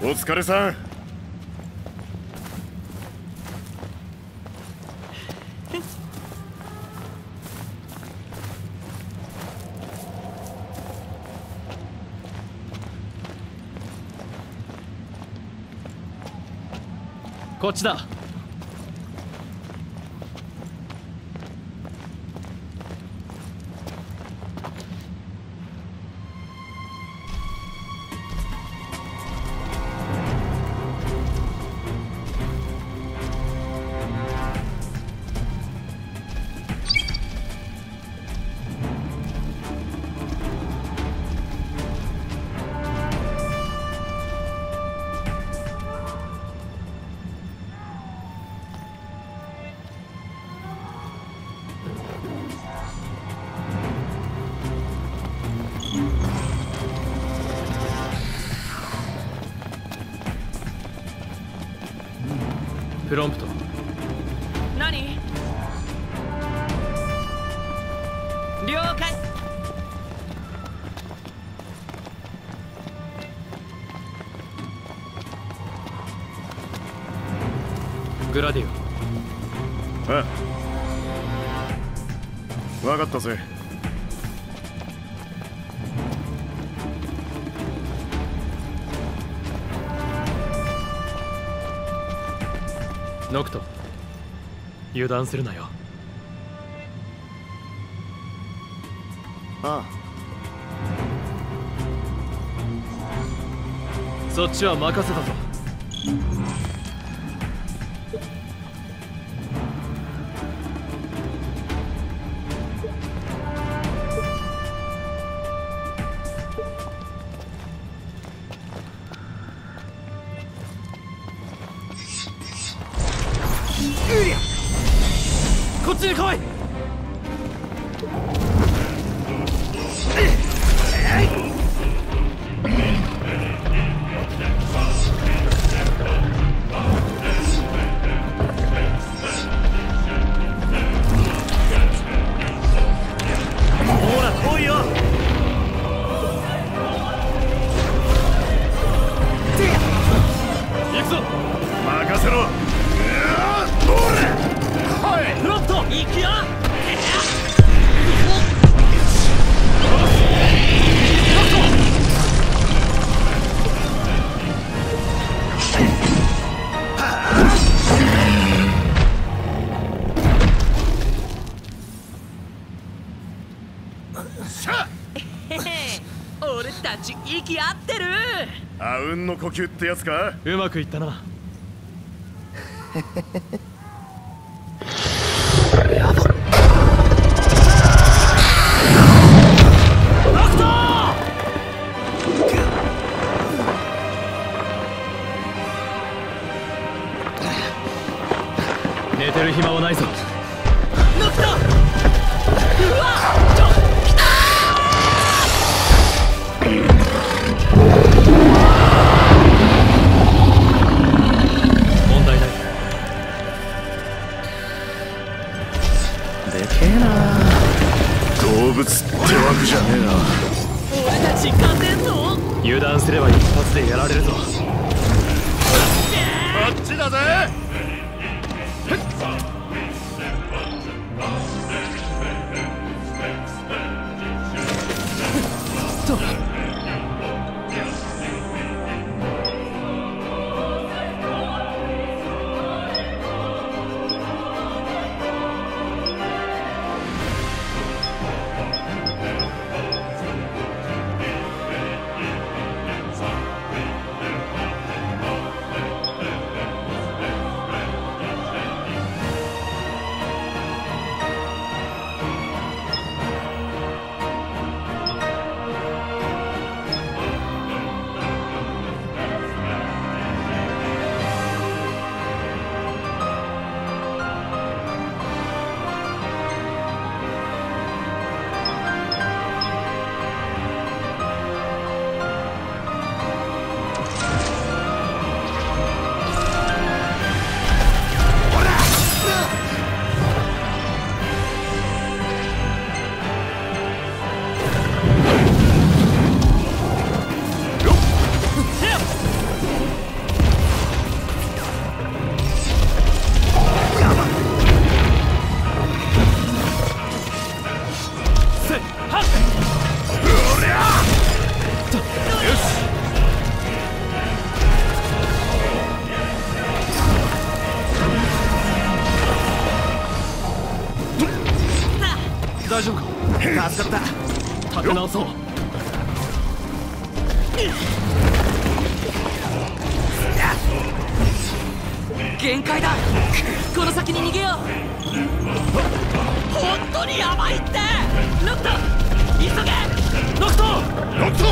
お疲れさん。 こっちだ。プロンプト。 何？了解。 グラディオ。 ああ、分かったぜ。 ノクト、油断するなよ。 ああ、そっちは任せたぞ。こっちに来い。ほら来いよ。行くぞ。 任せろ。 プロンプト、行くよ。 俺たち息合ってる。 あうんの呼吸ってやつか。 うまくいったな。やば。寝てる暇はないぞ。 ノクト。うわっ。 問題ない。 でけえな。動物ってわけじゃねえな。 俺たち勝てんの？ 油断すれば一発でやられるぞ。 こっちだぜ。 助かった。 立て直そう。 限界だ。この先に逃げよう。本当にヤバいって。ノクト急げ。ノクトノクト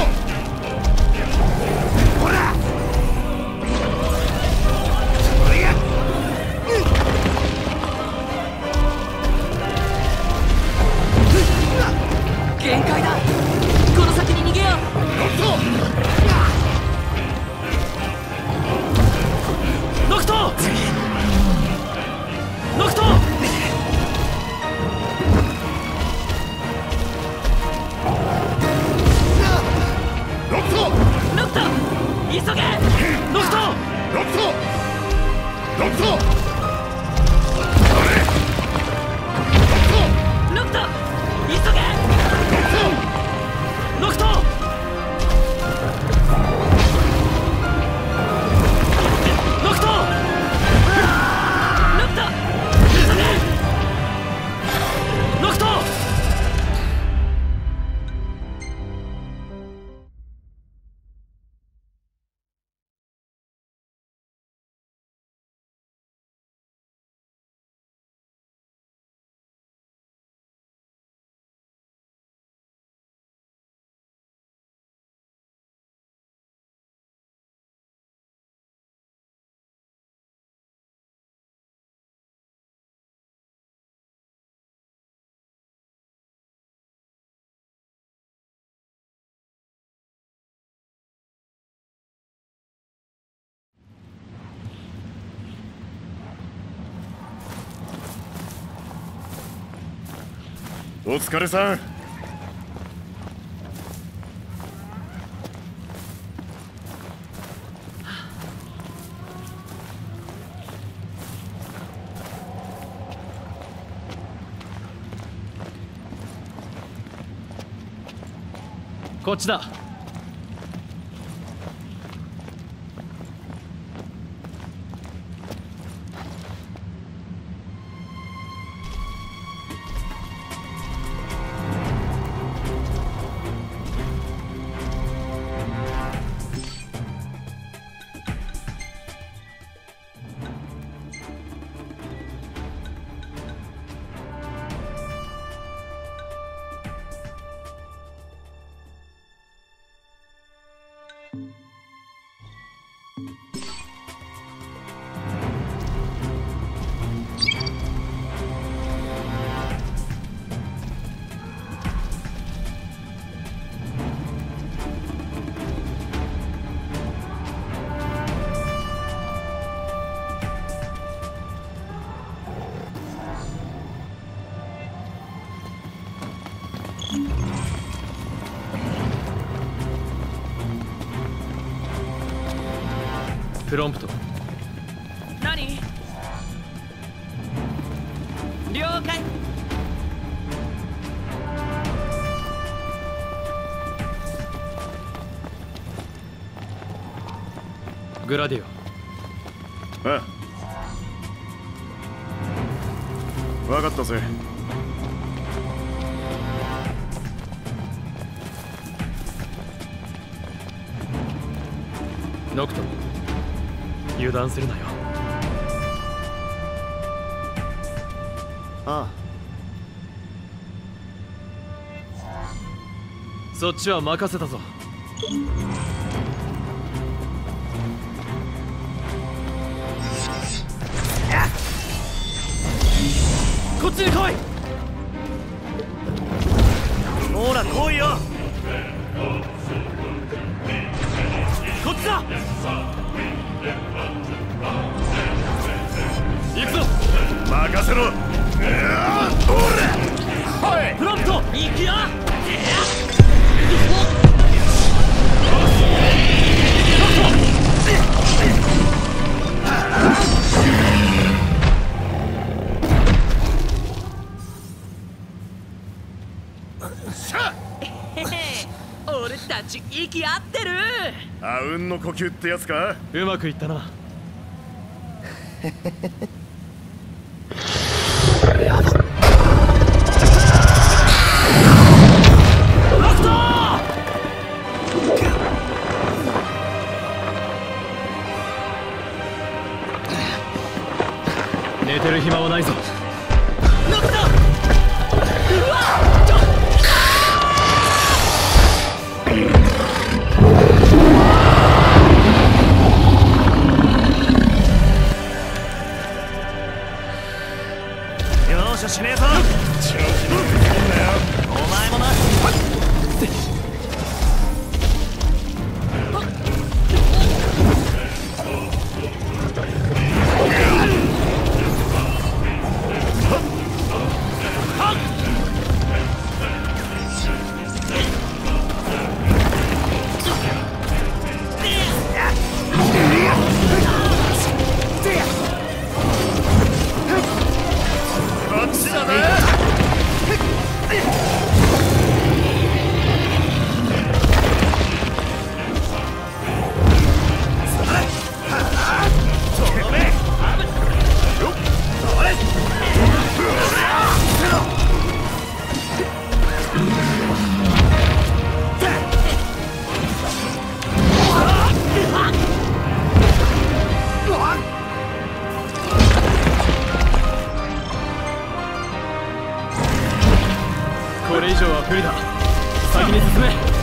ほら限界だ。この先に逃げよう。 ノクトノクトノクトノクトノクト急げ。 ノクトノクトノクトノクト急げ。 ノクトノクトノクト急げ。 ノクトお疲れさん。 こっちだ。プロンプト。 何？了解。 グラディオ。 ああ、分かったぜ。 ノクト、油断するなよ。 ああ、そっちは任せたぞ。こっちに来い。 ほら来いよ。 こっちだ。行くぞ。 任せろ。 プロンプト、 行くよ。俺たち息合ってる。 あうんの呼吸ってやつか。 うまくいったな。やばっ。 寝てる暇はないぞ。 ノクト。うわ容赦しねえぞ。お前もな。 これ以上は不利だ。先に進め。